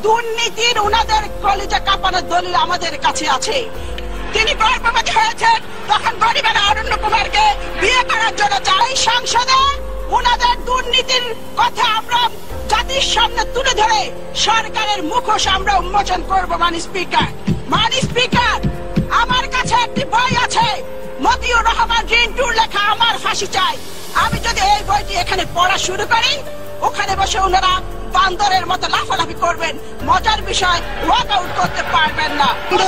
দুর্নীতির উনাদের কলিজা কাঁপানোর দলিল আমাদের কাছে আছে। তিনি গর্ভবতী হয়েছেন তখন গরিবের অরণ্য কুমারকে বিয়ে করার জন্য চাই। সংসদে উনাদের দুর্নীতির কথা আমরা জাতির সামনে তুলে ধরে সরকারের মুখোশ আমরা উন্মোচন করবো। মাননীয় স্পিকার, আমার কাছে একটি বই আছে, মতিউর রহমান রিন্টুর লেখা আমার ফাঁসি চাই। আমি যদি এই বইটি এখানে পড়া শুরু করি, ওখানে বসে ওনারা বান্দরের মতো লাফালাফি করবেন। মজার বিষয়, ওয়াক আউট করতে পারবেন না।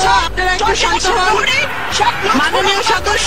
মাননীয় সদস্য,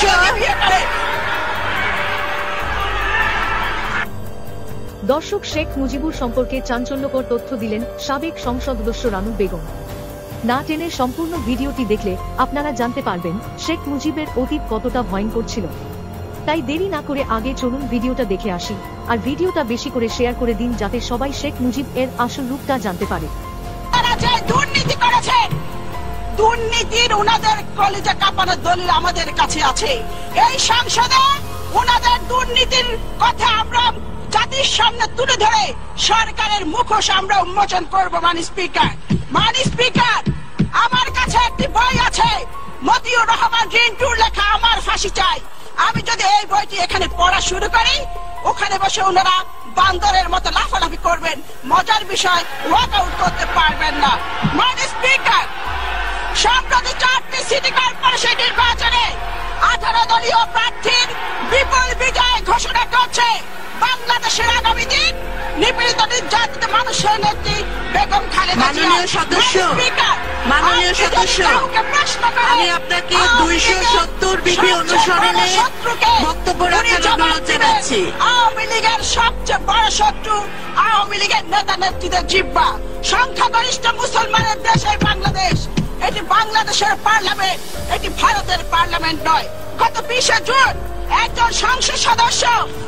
দর্শক, শেখ মুজিবুর সম্পর্কে চাঞ্চল্যকর তথ্য দিলেন সাবেক সংসদ সদস্য রানু বেগম। না টেনে সম্পূর্ণ ভিডিওটি দেখলে আপনারা জানতে পারবেন শেখ মুজিবের অতীত কতটা ভয়ঙ্কর ছিল। তাই দেরি না করে আগে চলুন ভিডিওটা দেখে আসি, আর ভিডিওটা বেশি করে শেয়ার করে দিন যাতে সবাই শেখ মুজিব এর আসল রূপটা জানতে পারে। দুর্নীতি করেছেন, দুর্নীতির উনাদের কলিজা কাঁপানোর দলিল আমাদের কাছে আছে। এই সংসদে উনাদের দুর্নীতির কথা আমরা জাতির সামনে তুলে ধরে সরকারের মুখোশ আমরা উন্মোচন করবো। মাননীয় স্পিকার, আমার কাছে একটি বই আছে, মতিউর রহমান রিন্টুর লেখা আমার ফাঁসি চাই। আমি যদি এই বইটি এখানে পড়া শুরু করি, ওখানে বসে ওনারা বান্দরের মতো লাফালাফি করবেন। মজার বিষয়, ওয়াক আউট করতে পারবেন না। মাননীয় স্পিকার, সম্প্রতি 4টি সিটি কর্পোরেশন নির্বাচনে 18 দলীয় প্রার্থীর বিপুল বিজয় ঘোষণা করছে বাংলাদেশের আগামী দিন নিপীড়িত নির্যাতিত মানুষের নেত্রী বেগম খালেদা জিয়া। মাননীয় সদস্য, আমি আপনাকে 270 বিধি অনুসরণে বক্তব্য রাখার অনুরোধ জানাচ্ছি। আওয়ামী লীগের সবচেয়ে বড় শত্রু আওয়ামী লীগের নেতা নেত্রীদের জিহ্বা। সংখ্যাগরিষ্ঠ মুসলমানের দেশ এই বাংলাদেশ। এটি বাংলাদেশের পার্লামেন্ট, এটি ভারতের পার্লামেন্ট নয়। গত 20 জুন একজন সংসদ সদস্য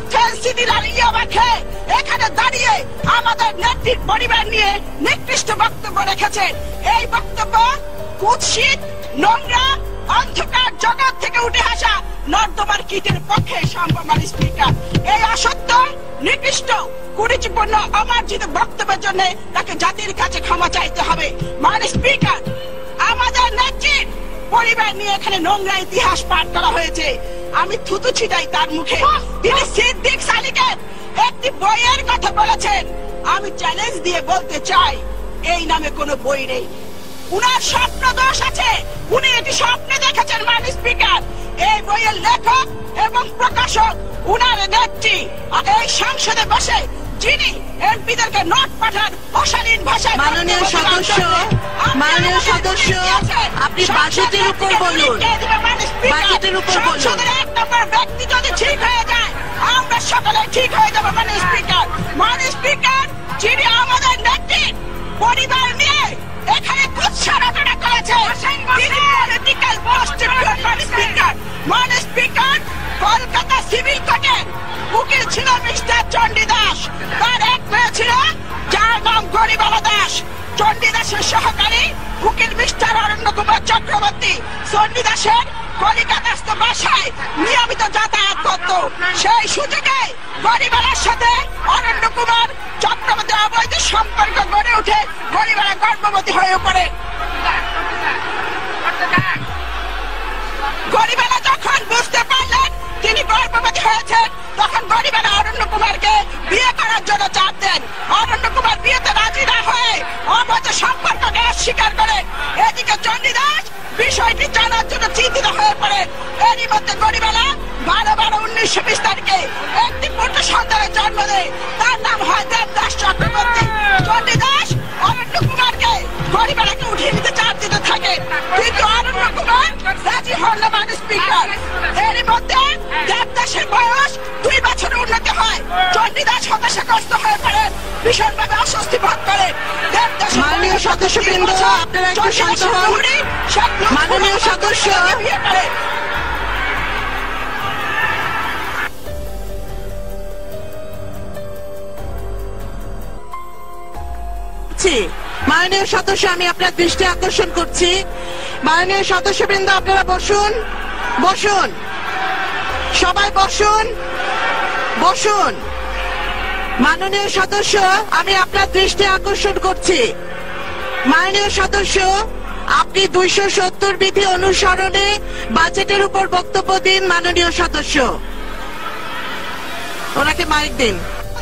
এখানে দাঁড়িয়ে আমাদের নেত্রীর পরিবার নিয়ে নিকৃষ্ট বক্তব্য রেখেছেন। এই বক্তব্য কুৎসিত, নোংরা, অন্ধকার জগৎ থেকে উঠে আসা নর্দমার কীটের পক্ষে সম্ভব। মাননীয় স্পিকার, এই অসত্য, নিকৃষ্ট, কুরুচিপূর্ণ, অমার্জিত বক্তব্যের জন্য তাকে জাতির কাছে ক্ষমা চাইতে হবে। মাননীয় স্পিকার, আমাদের নেত্রীর পরিবার নিয়ে এখানে নোংরা ইতিহাস পাঠ করা হয়েছে। আমি থুতু ছিটাই তার মুখে। তিনি সিদ্দিক সালিকের একটি বইয়ের কথা বলেছেন। আমি চ্যালেঞ্জ দিয়ে বলতে চাই, এই নামে কোনো বই নেই। উনার স্বপ্ন দোষ আছে, উনি এটি স্বপ্নে দেখেছেন। মাননীয় স্পিকার, এই বইয়ের লেখক এবং প্রকাশক উনার নেত্রী। এই সংসদে বসে যিনি এমপিদেরকে নোট পাঠান অশালীন ভাষায়। মাননীয় সদস্য, আপনি বাজেটের উপর বলুন। বাজেটের উপর বলুন। এক নম্বর ব্যক্তি যদি ঠিক হয়ে যায়, আমরা সকলে ঠিক হয়ে যাবো। মাননীয় স্পিকার, যিনি আমাদের নেত্রী পরিবার নিয়ে এখানে কুৎসারটনা করেছে, মাননীয় স্পিকার, কলকাতা সিভিল কোর্টের উকিল ছিল মিস্টার চণ্ডীদাস। তার এক মেয়ে ছিল যার নাম গরিবালা দাস। চণ্ডীদাসের সহকারী উকিল মিস্টার অরণ্য কুমার চক্রবর্তী চণ্ডীদাসের কলিকাতাস্থ বাসায় নিয়মিত যাতায়াত করত। সেই সুযোগে গরিবালার সাথে অরণ্য কুমার চক্রবর্তী অবৈধ সম্পর্ক গড়ে উঠে গরিবালা গর্ভবতী হয়ে পড়ে। গরিবালা যখন বুঝতে পারলেন তিনি গর্ভবতী হয়েছেন, তখন গরিবালা অরণ্য কুমারকে বিয়ে করার জন্য চাপ দেন। অরণ্য কুমার বিয়েতে রাজি না হয়ে অবৈধ সম্পর্ককে অস্বীকার করেন। এদিকে চণ্ডীদাস বিষয়টি জানার জন্য চিন্তিত হয়ে পড়েন। এরই মধ্যে গরিবালা 12/12/1920 তারিখে একটি পুত্র সন্তানের জন্ম দেয়। তার নাম হয় দেবদাস চক্রবর্তী। চণ্ডীদাস অরণ্য কুমারকে গরিবালাকে উঠিয়ে নিতে চাপ দিতে থাকে, কিন্তু অরণ্য কুমার রাজি হন না। মাননীয় স্পিকার, এরই মধ্যে দেবদাসের বয়স 2 বছরের উন্নতি হয়। চণ্ডীদাস হতাশাগ্রস্ত হয়ে পড়েন, ভীষণভাবে অস্বস্তি বোধ করেন। মাননীয় সদস্যবৃন্দ, আপনারা একটু শান্ত হন। মাননীয় সদস্য, মাননীয় সদস্য, আমি আপনার দৃষ্টি আকর্ষণ করছি। মাননীয় সদস্যবৃন্দ, আপনারা বসুন। বসুন, সবাই বসুন। বসুন। মাননীয় সদস্য, আমি আপনার দৃষ্টি আকর্ষণ করছি। মাননীয় সদস্য, আপনি 270 বিধি অনুসরণে বাজেটের উপর বক্তব্য দিন। মাননীয় সদস্য, ওনাকে মাইক দিন।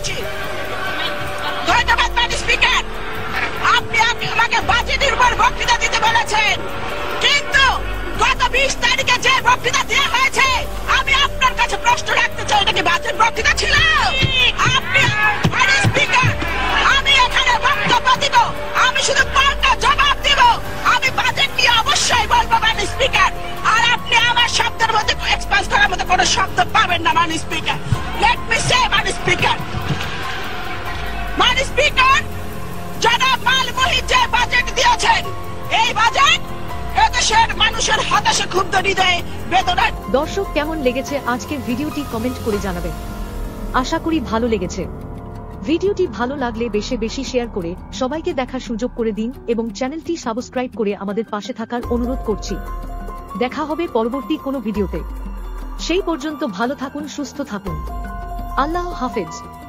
ধন্যবাদ মাননীয় স্পিকার। আপনি আমাকে বাজেটের উপর বক্তৃতা দিতে বলেছেন, কিন্তু গত 20 তারিখে যে বক্তৃতা দেওয়া হয়েছে, আমি আপনার কাছে প্রশ্ন রাখতে চাই, এটা কি বাজেট বক্তৃতা ছিল? আপনি মাননীয় স্পিকার, আমি এখানে বক্তব্য দিব, আমি শুধু পাল্টা জবাব দিব। আমি বাজেট নিয়ে অবশ্যই বলবো মাননীয় স্পিকার, আর আপনি আমার শব্দের মধ্যে এক্সপ্রেস করার মতো কোনো শব্দ পাবেন না মাননীয় স্পিকার। লেট মি সে মাননীয় স্পিকার, মাননীয় স্পিকার, জনাব মাল মুহিত যে বাজেট দিয়েছেন, এই বাজেট এদেশের মানুষের হতাশা ক্ষুব্ধ হৃদয়ে বেদনা। দর্শক, কেমন লেগেছে আজকের ভিডিওটি কমেন্ট করে জানাবেন। আশা করি ভালো লেগেছে। ভিডিওটি ভালো লাগলে বেশি বেশি শেয়ার করে সবাইকে দেখার সুযোগ করে দিন এবং চ্যানেলটি সাবস্ক্রাইব করে আমাদের পাশে থাকার অনুরোধ করছি। দেখা হবে পরবর্তী কোনো ভিডিওতে। সেই পর্যন্ত ভালো থাকুন, সুস্থ থাকুন। আল্লাহ হাফেজ।